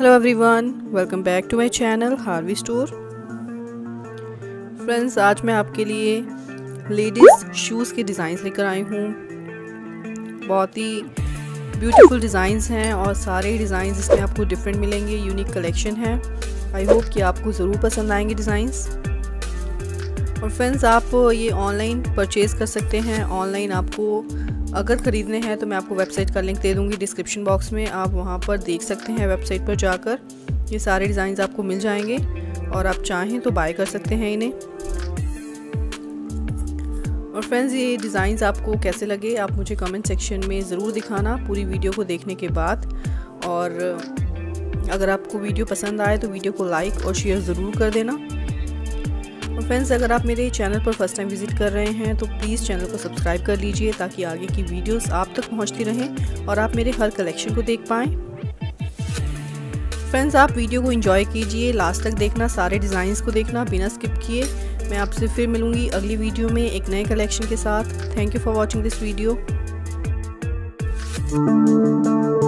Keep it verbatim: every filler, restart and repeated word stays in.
Hello everyone, welcome back to my channel Harvey store. Friends, आज मैं आपके लिए लेडीज़ शूज़ के डिज़ाइंस लेकर आई हूँ। बहुत ही ब्यूटीफुल डिज़ाइंस हैं और सारे डिज़ाइंस इसमें आपको डिफरेंट मिलेंगे। यूनिक कलेक्शन है। आई होप कि आपको ज़रूर पसंद आएंगे डिज़ाइंस। और फ्रेंड्स, आप ये ऑनलाइन परचेज़ कर सकते हैं। ऑनलाइन आपको अगर ख़रीदने हैं तो मैं आपको वेबसाइट का लिंक दे दूँगी डिस्क्रिप्शन बॉक्स में। आप वहाँ पर देख सकते हैं, वेबसाइट पर जाकर ये सारे डिज़ाइंस आपको मिल जाएंगे और आप चाहें तो बाय कर सकते हैं इन्हें। और फ्रेंड्स, ये डिज़ाइंस आपको कैसे लगे आप मुझे कमेंट सेक्शन में ज़रूर दिखाना पूरी वीडियो को देखने के बाद। और अगर आपको वीडियो पसंद आए तो वीडियो को लाइक और शेयर ज़रूर कर देना। और फ्रेंड्स, अगर आप मेरे चैनल पर फर्स्ट टाइम विज़िट कर रहे हैं तो प्लीज़ चैनल को सब्सक्राइब कर लीजिए ताकि आगे की वीडियोस आप तक पहुंचती रहें और आप मेरे हर कलेक्शन को देख पाएँ। फ्रेंड्स, आप वीडियो को एंजॉय कीजिए, लास्ट तक देखना, सारे डिज़ाइंस को देखना बिना स्किप किए। मैं आपसे फिर मिलूँगी अगली वीडियो में एक नए कलेक्शन के साथ। Thank you for watching this video.